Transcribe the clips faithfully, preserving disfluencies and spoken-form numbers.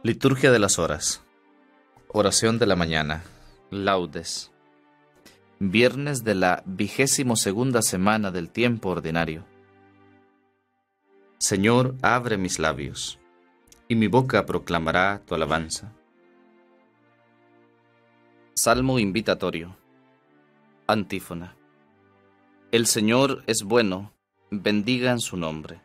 Liturgia de las horas. Oración de la mañana. Laudes. Viernes de la vigésimo segunda semana del tiempo ordinario. Señor, abre mis labios, y mi boca proclamará tu alabanza. Salmo invitatorio. Antífona. El Señor es bueno, bendigan su nombre.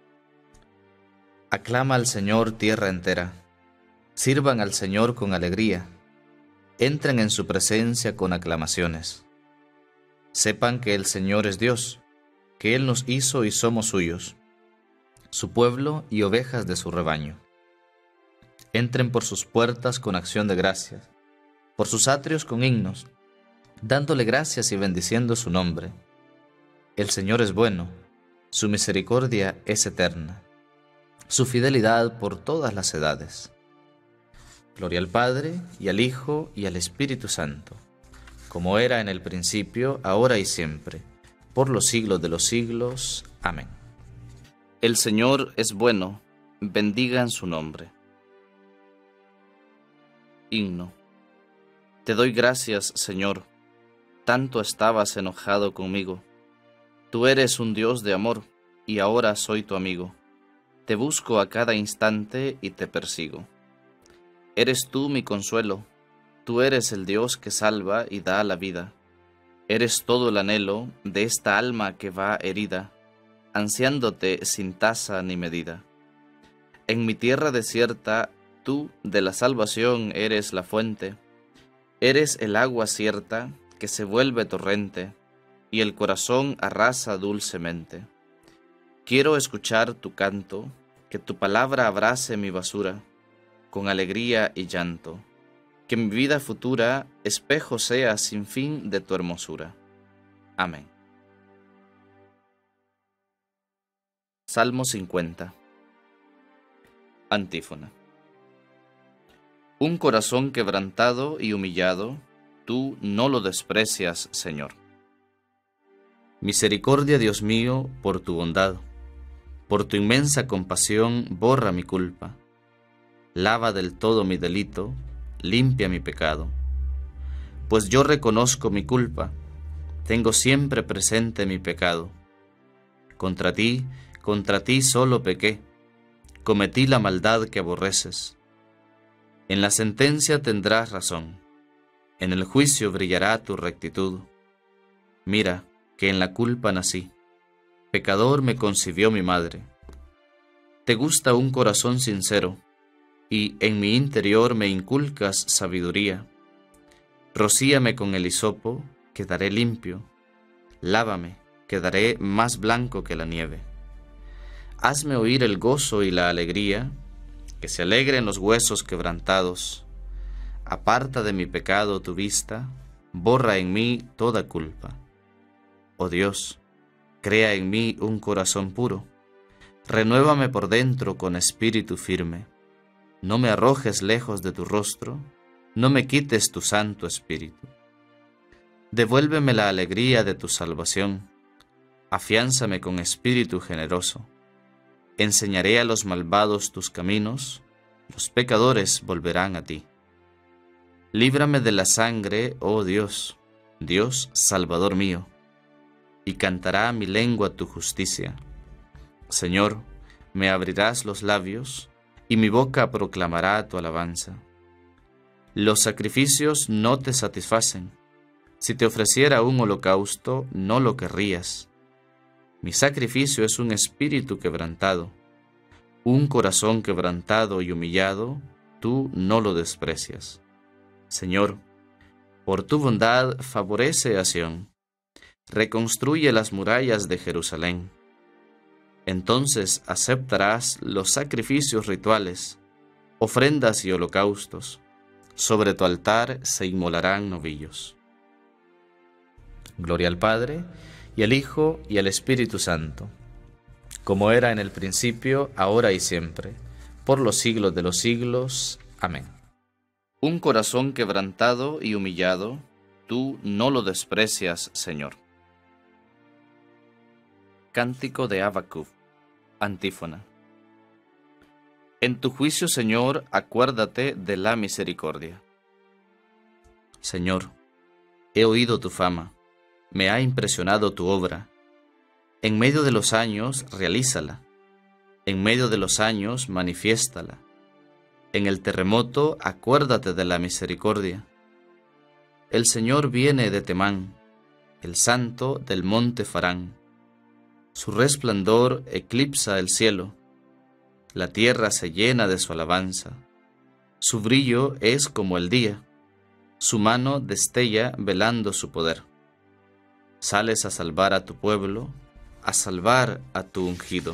Aclama al Señor tierra entera. Sirvan al Señor con alegría. Entren en su presencia con aclamaciones. Sepan que el Señor es Dios, que Él nos hizo y somos suyos, su pueblo y ovejas de su rebaño. Entren por sus puertas con acción de gracias, por sus atrios con himnos, dándole gracias y bendiciendo su nombre. El Señor es bueno, su misericordia es eterna, su fidelidad por todas las edades. Gloria al Padre, y al Hijo, y al Espíritu Santo, como era en el principio, ahora y siempre, por los siglos de los siglos. Amén. El Señor es bueno, bendigan su nombre. Himno. Te doy gracias, Señor, tanto estabas enojado conmigo. Tú eres un Dios de amor, y ahora soy tu amigo. Te busco a cada instante y te persigo. Eres tú mi consuelo, tú eres el Dios que salva y da la vida. Eres todo el anhelo de esta alma que va herida, ansiándote sin tasa ni medida. En mi tierra desierta, tú de la salvación eres la fuente. Eres el agua cierta que se vuelve torrente, y el corazón arrasa dulcemente. Quiero escuchar tu canto, que tu palabra abrace mi basura, con alegría y llanto, que mi vida futura espejo sea sin fin de tu hermosura. Amén. Salmo cincuenta. Antífona. Un corazón quebrantado y humillado, tú no lo desprecias, Señor. Misericordia, Dios mío, por tu bondad, por tu inmensa compasión, borra mi culpa. Lava del todo mi delito, limpia mi pecado. Pues yo reconozco mi culpa, tengo siempre presente mi pecado. Contra ti, contra ti solo pequé, cometí la maldad que aborreces. En la sentencia tendrás razón, en el juicio brillará tu rectitud. Mira, que en la culpa nací, pecador me concibió mi madre. Te gusta un corazón sincero, y en mi interior me inculcas sabiduría. Rocíame con el hisopo, quedaré limpio. Lávame, quedaré más blanco que la nieve. Hazme oír el gozo y la alegría, que se alegren los huesos quebrantados. Aparta de mi pecado tu vista, borra en mí toda culpa. Oh Dios, crea en mí un corazón puro. Renuévame por dentro con espíritu firme. No me arrojes lejos de tu rostro, no me quites tu Santo Espíritu. Devuélveme la alegría de tu salvación, afiánzame con espíritu generoso. Enseñaré a los malvados tus caminos, los pecadores volverán a ti. Líbrame de la sangre, oh Dios, Dios Salvador mío, y cantará mi lengua tu justicia. Señor, me abrirás los labios, y mi boca proclamará tu alabanza. Los sacrificios no te satisfacen. Si te ofreciera un holocausto, no lo querrías. Mi sacrificio es un espíritu quebrantado. Un corazón quebrantado y humillado, tú no lo desprecias. Señor, por tu bondad favorece a Sión. Reconstruye las murallas de Jerusalén. Entonces aceptarás los sacrificios rituales, ofrendas y holocaustos. Sobre tu altar se inmolarán novillos. Gloria al Padre, y al Hijo, y al Espíritu Santo, como era en el principio, ahora y siempre, por los siglos de los siglos. Amén. Un corazón quebrantado y humillado, tú no lo desprecias, Señor. Cántico de Habacuc. Antífona. En tu juicio, Señor, acuérdate de la misericordia. Señor, he oído tu fama, me ha impresionado tu obra. En medio de los años, realízala. En medio de los años, manifiéstala. En el terremoto, acuérdate de la misericordia. El Señor viene de Temán, el Santo del monte Farán. Su resplandor eclipsa el cielo. La tierra se llena de su alabanza. Su brillo es como el día. Su mano destella velando su poder. Sales a salvar a tu pueblo, a salvar a tu ungido.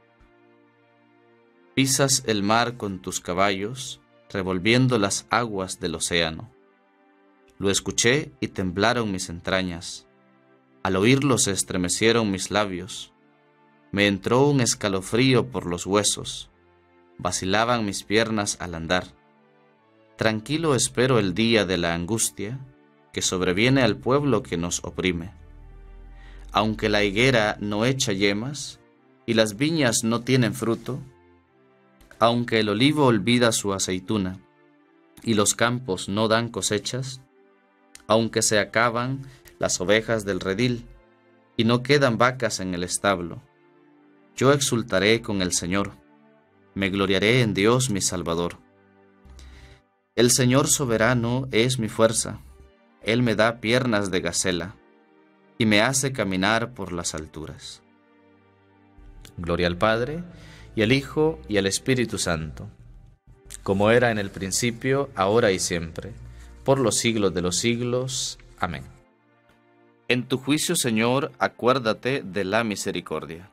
Pisas el mar con tus caballos, revolviendo las aguas del océano. Lo escuché y temblaron mis entrañas. Al oírlo se estremecieron mis labios. Me entró un escalofrío por los huesos. Vacilaban mis piernas al andar. Tranquilo espero el día de la angustia que sobreviene al pueblo que nos oprime. Aunque la higuera no echa yemas y las viñas no tienen fruto, aunque el olivo olvida su aceituna y los campos no dan cosechas, aunque se acaban las ovejas del redil y no quedan vacas en el establo, yo exultaré con el Señor, me gloriaré en Dios mi Salvador. El Señor soberano es mi fuerza, Él me da piernas de gacela y me hace caminar por las alturas. Gloria al Padre, y al Hijo, y al Espíritu Santo, como era en el principio, ahora y siempre, por los siglos de los siglos. Amén. En tu juicio, Señor, acuérdate de la misericordia.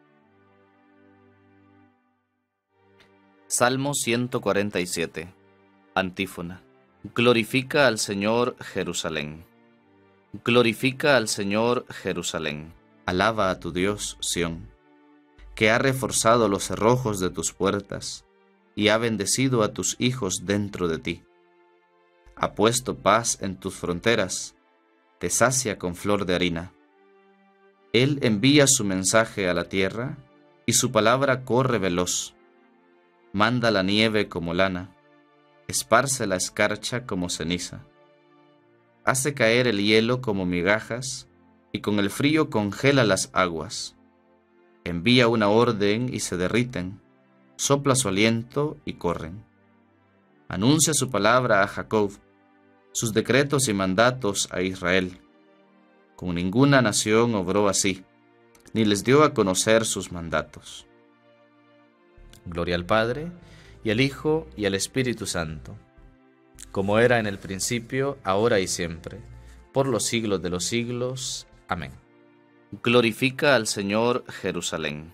Salmo ciento cuarenta y siete. Antífona. Glorifica al Señor, Jerusalén. Glorifica al Señor, Jerusalén. Alaba a tu Dios, Sión, que ha reforzado los cerrojos de tus puertas y ha bendecido a tus hijos dentro de ti. Ha puesto paz en tus fronteras, te sacia con flor de harina. Él envía su mensaje a la tierra y su palabra corre veloz. Manda la nieve como lana, esparce la escarcha como ceniza. Hace caer el hielo como migajas y con el frío congela las aguas. Envía una orden y se derriten, sopla su aliento y corren. Anuncia su palabra a Jacob, sus decretos y mandatos a Israel. Con ninguna nación obró así, ni les dio a conocer sus mandatos. Gloria al Padre, y al Hijo, y al Espíritu Santo, como era en el principio, ahora y siempre, por los siglos de los siglos. Amén. Glorifica al Señor, Jerusalén.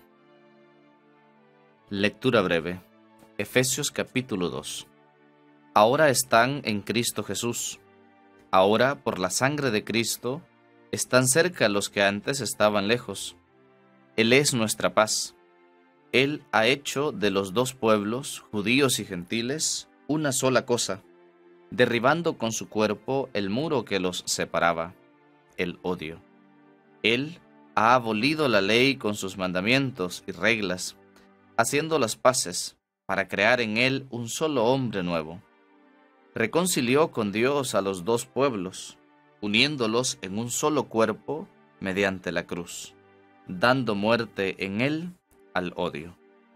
Lectura breve. Efesios capítulo dos. Ahora están en Cristo Jesús. Ahora, por la sangre de Cristo, están cerca los que antes estaban lejos. Él es nuestra paz. Él ha hecho de los dos pueblos, judíos y gentiles, una sola cosa, derribando con su cuerpo el muro que los separaba, el odio. Él ha abolido la ley con sus mandamientos y reglas, haciendo las paces para crear en él un solo hombre nuevo. Reconcilió con Dios a los dos pueblos, uniéndolos en un solo cuerpo mediante la cruz, dando muerte en él al odio.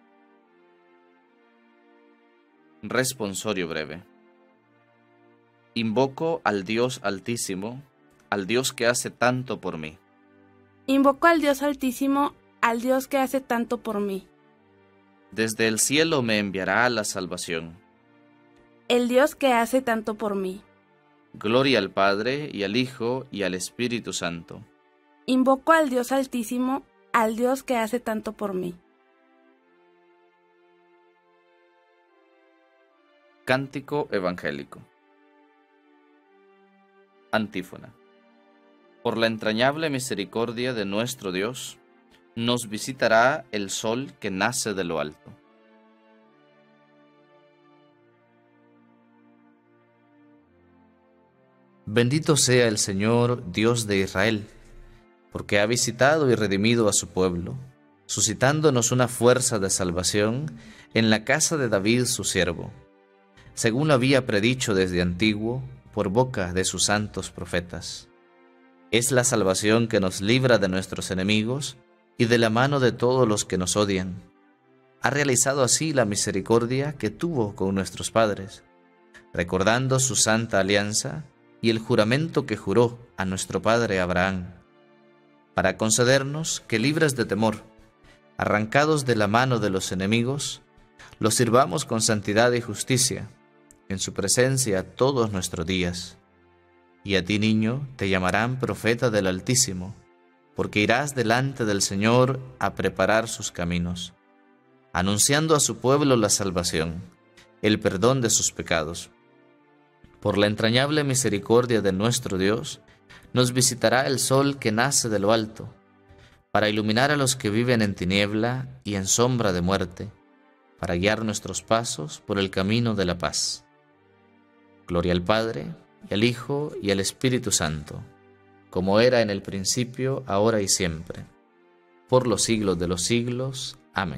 Responsorio breve. Invoco al Dios Altísimo, al Dios que hace tanto por mí. Invoco al Dios Altísimo, al Dios que hace tanto por mí. Desde el cielo me enviará la salvación. El Dios que hace tanto por mí. Gloria al Padre, y al Hijo, y al Espíritu Santo. Invoco al Dios Altísimo, al Dios que hace tanto por mí. Cántico evangélico. Antífona. Por la entrañable misericordia de nuestro Dios, nos visitará el sol que nace de lo alto. Bendito sea el Señor, Dios de Israel, porque ha visitado y redimido a su pueblo, suscitándonos una fuerza de salvación en la casa de David su siervo, según lo había predicho desde antiguo por boca de sus santos profetas. Es la salvación que nos libra de nuestros enemigos y de la mano de todos los que nos odian. Ha realizado así la misericordia que tuvo con nuestros padres, recordando su santa alianza y el juramento que juró a nuestro padre Abraham, para concedernos que, libres de temor, arrancados de la mano de los enemigos, los sirvamos con santidad y justicia en su presencia todos nuestros días. Y a ti, niño, te llamarán profeta del Altísimo, porque irás delante del Señor a preparar sus caminos, anunciando a su pueblo la salvación, el perdón de sus pecados. Por la entrañable misericordia de nuestro Dios, nos visitará el sol que nace de lo alto, para iluminar a los que viven en tiniebla y en sombra de muerte, para guiar nuestros pasos por el camino de la paz. Gloria al Padre, y al Hijo, y al Espíritu Santo, como era en el principio, ahora y siempre, por los siglos de los siglos. Amén.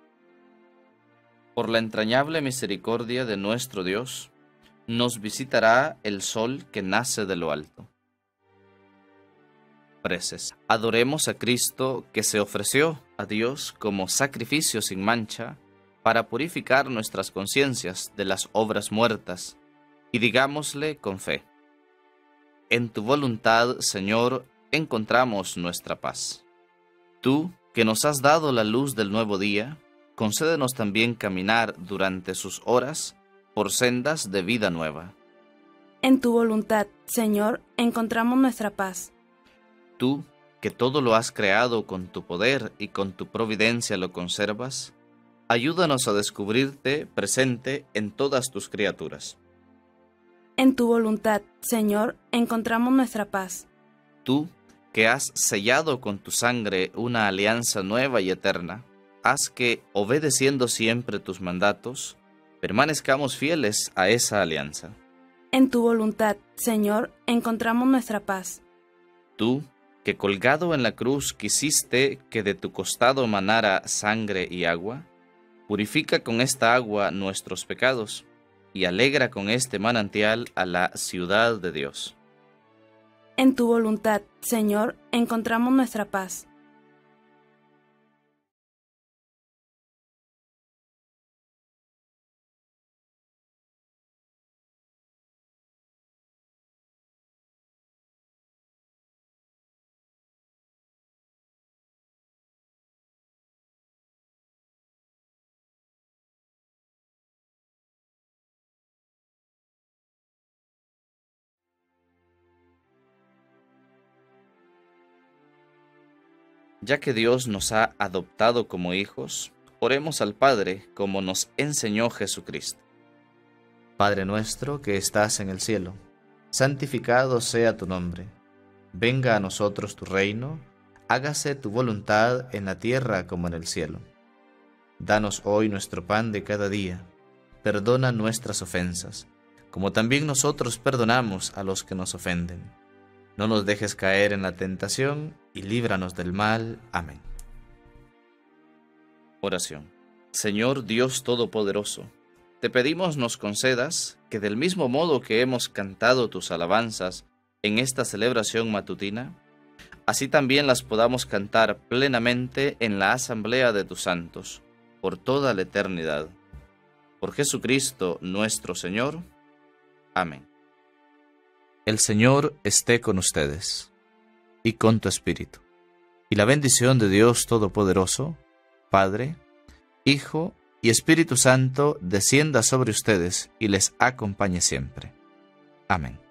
Por la entrañable misericordia de nuestro Dios, nos visitará el sol que nace de lo alto. Preces. Adoremos a Cristo, que se ofreció a Dios como sacrificio sin mancha, para purificar nuestras conciencias de las obras muertas, y digámosle con fe: en tu voluntad, Señor, encontramos nuestra paz. Tú, que nos has dado la luz del nuevo día, concédenos también caminar durante sus horas por sendas de vida nueva. En tu voluntad, Señor, encontramos nuestra paz. Tú, que todo lo has creado con tu poder y con tu providencia lo conservas, ayúdanos a descubrirte presente en todas tus criaturas. En tu voluntad, Señor, encontramos nuestra paz. Tú, que has sellado con tu sangre una alianza nueva y eterna, haz que, obedeciendo siempre tus mandatos, permanezcamos fieles a esa alianza. En tu voluntad, Señor, encontramos nuestra paz. Tú, que colgado en la cruz quisiste que de tu costado manara sangre y agua, purifica con esta agua nuestros pecados, y alegra con este manantial a la ciudad de Dios. En tu voluntad, Señor, encontramos nuestra paz. Ya que Dios nos ha adoptado como hijos, oremos al Padre como nos enseñó Jesucristo. Padre nuestro que estás en el cielo, santificado sea tu nombre. Venga a nosotros tu reino, hágase tu voluntad en la tierra como en el cielo. Danos hoy nuestro pan de cada día. Perdona nuestras ofensas, como también nosotros perdonamos a los que nos ofenden. No nos dejes caer en la tentación y líbranos del mal. Amén. Oración. Señor Dios Todopoderoso, te pedimos nos concedas que del mismo modo que hemos cantado tus alabanzas en esta celebración matutina, así también las podamos cantar plenamente en la asamblea de tus santos, por toda la eternidad. Por Jesucristo nuestro Señor. Amén. El Señor esté con ustedes, y con tu espíritu. Y la bendición de Dios Todopoderoso, Padre, Hijo y Espíritu Santo, descienda sobre ustedes y les acompañe siempre. Amén.